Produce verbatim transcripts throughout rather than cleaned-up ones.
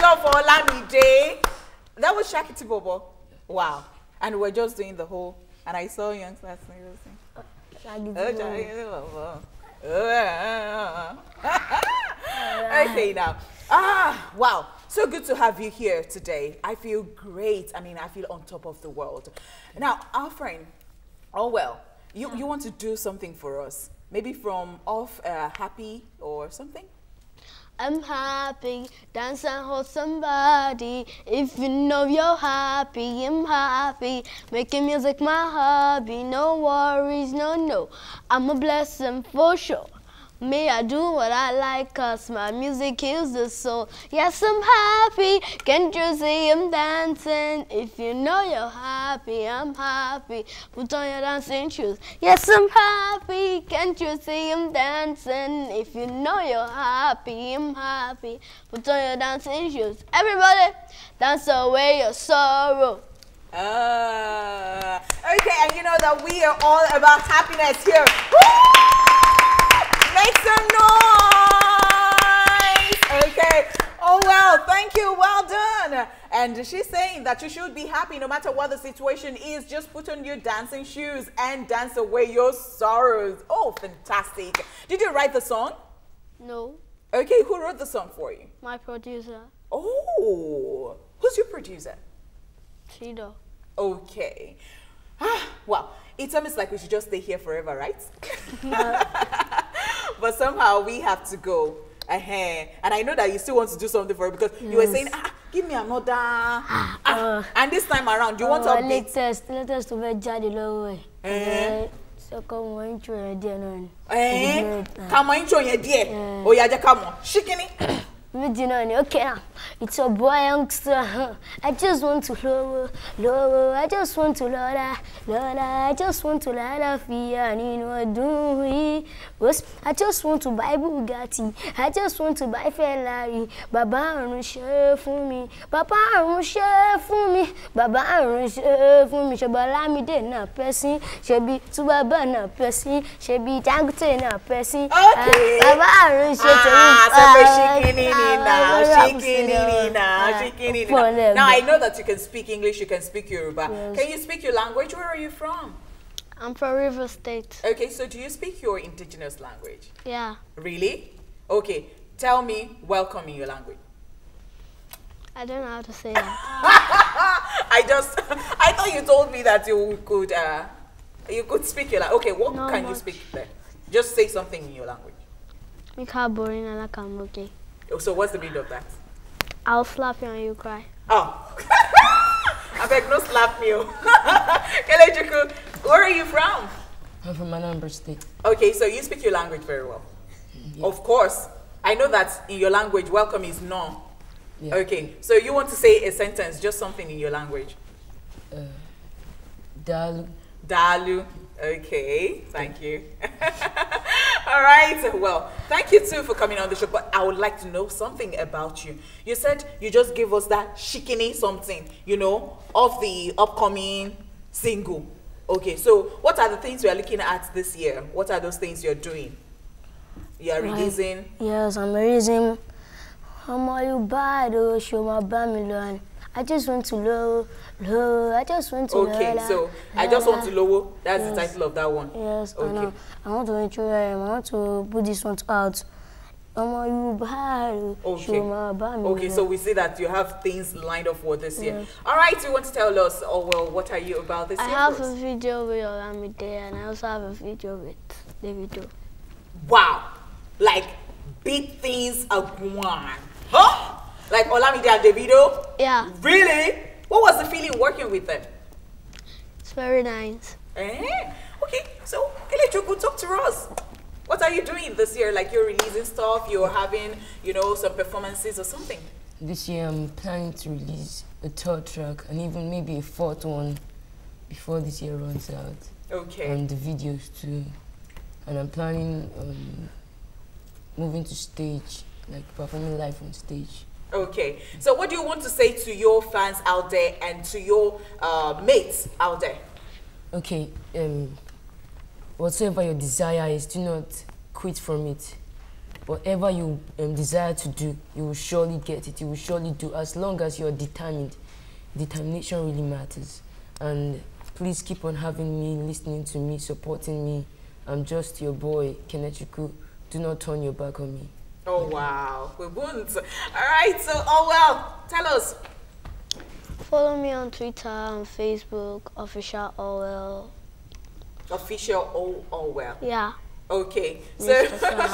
up for Olamide. That was Shakiti Bobo. Wow. And we're just doing the whole, and I saw young class singers. Okay, now. Ah, wow. So good to have you here today. I feel great. I mean, I feel on top of the world. Now, our friend, oh well, you, you want to do something for us. Maybe from off uh, Happy or something? I'm happy, dance and hold somebody. If you know you're happy, I'm happy. Making music my hobby, no worries, no, no. I'm a blessing for sure. Me, I do what I like, cause my music heals the soul. Yes, I'm happy, can't you see I'm dancing? If you know you're happy, I'm happy. Put on your dancing shoes. Yes, I'm happy, can't you see I'm dancing? If you know you're happy, I'm happy. Put on your dancing shoes. Everybody, dance away your sorrow. Uh, okay, and you know that we are all about happiness here. Woo! Make some noise! Okay. Oh, well, thank you. Well done. And she's saying that you should be happy no matter what the situation is. Just put on your dancing shoes and dance away your sorrows. Oh, fantastic. Did you write the song? No. Okay, who wrote the song for you? My producer. Oh, who's your producer? Shido. Okay. Ah, well, it's almost like we should just stay here forever, right? But somehow we have to go. Uh-huh. And I know that you still want to do something for it because yes. You were saying, ah, give me another. Ah, uh, and this time around, do you uh, want to update? Latest, latest to be jadi low. Eh. So come on, intro your dear no. Eh. Come on, intro your dear. Oh yeah, just come on. Shikini. Okay, now it's a boy youngster. I just want to lower, lower. I just want to lower, lower. I just want to lower. Fear, you know, do we? I just want to buy Bugatti. I just want to buy Ferrari. Baba, don't share for me. Papa, don't share for me. Baba, don't share for me. Shabala me de na person. Shabi to Baba na person. Shabi Dangote na person. Okay. Baba, don't share for me. Ah, so now, now I know that you can speak English, you can speak Yoruba. Yes. Can you speak your language? Where are you from? I'm from River State. Okay, so do you speak your indigenous language? Yeah. Really? Okay, tell me welcome in your language. I don't know how to say that. I just, I thought you told me that you could, uh, you could speak your language. Okay, what Not can much. you speak there? Just say something in your language. boring and I'm okay. So what's the meaning of that? I'll slap you and you cry. Oh. I beg, no slap me. Kelechuku, where are you from? I'm from Anambra State. Okay, so you speak your language very well. Yeah. Of course. I know that in your language, welcome is no. Yeah. Okay, so you want to say a sentence, just something in your language. Uh, Dalu. Dalu. Okay, thank you. All right, well, thank you too for coming on the show, but I would like to know something about you. You said you just gave us that shikini something, you know, of the upcoming single. Okay, so what are the things you are looking at this year? What are those things you're doing? You are releasing? Yes, I'm releasing. How are you bad? Oh, show my Babylon. I just want to low, low. I just want to Okay, low, so low, I just want to low. lower. That's Yes. the title of that one. Yes, Okay. I know. I want to intro him. I want to put this one out. How you bad? Okay. Show my Babylon. Okay, so we see that you have things lined up for this year. Yes. All right, you want to tell us, oh well, what are you about this I year? have for a us? video with Olamide and I also have a video with Davido. Wow, like big things are going. Huh? Like Olamide and Davido? Yeah. Really? What was the feeling working with them? It's very nice. Eh? Okay, so Kelechuku, talk to us. What are you doing this year? Like you're releasing stuff, you're having, you know, some performances or something? This year I'm planning to release a third track and even maybe a fourth one before this year runs out. Okay. And the videos too. And I'm planning on moving to stage, like performing live on stage. Okay, so what do you want to say to your fans out there and to your uh, mates out there? Okay, um, whatsoever your desire is, do not quit from it. whatever you um, desire to do, you will surely get it. You will surely do, as long as you're determined. Determination really matters. And please keep on having me, listening to me, supporting me. I'm just your boy, Kenechukwu. Do not turn your back on me. Oh, wow. We won't. All right, so, oh, well, tell us. Follow me on Twitter and Facebook, official O L. Official O L well. Yeah. Okay. So,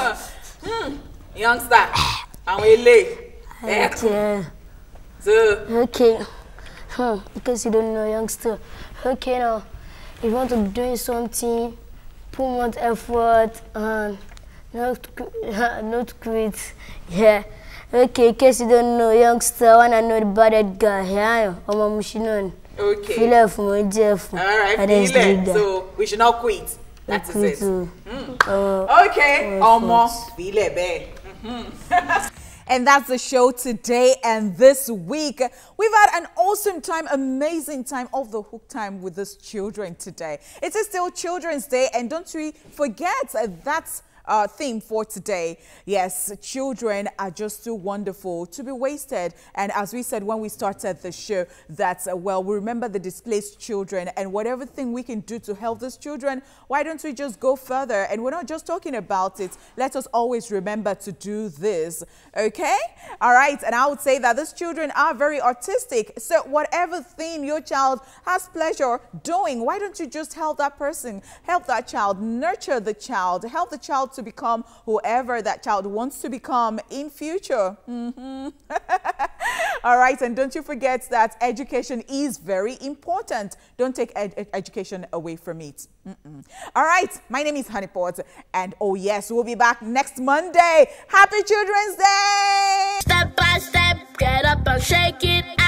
hmm, youngster, I'm late. Okay. So, Okay. Hmm. Because you don't know, youngster. Okay, now, if you want to be doing something, put more effort and not, not quit. Yeah. Okay, in case you don't know, youngster, I wanna know the bad guy. Yeah, I'm a machine. okay. Feel it for my Jeff. All right, feel it. So, we should not quit. That is it. Mm. Uh, Okay, almost feel it, babe. And that's the show today and this week. We've had an awesome time, amazing time, off the hook time with these children today. It is still Children's Day, and don't we forget uh, that's Uh, theme for today. Yes, children are just too wonderful to be wasted. And as we said when we started the show, that, uh, well, we remember the displaced children, and whatever thing we can do to help these children, why don't we just go further? And we're not just talking about it. Let us always remember to do this. Okay? All right. And I would say that these children are very artistic. So whatever thing your child has pleasure doing, why don't you just help that person, help that child, nurture the child, help the child to to become whoever that child wants to become in future. Mm-hmm. All right, and don't you forget that education is very important. Don't take ed education away from it. Mm-mm. All right, my name is Honeypot, and oh yes, we'll be back next Monday. Happy Children's Day! Step by step, get up and shake it.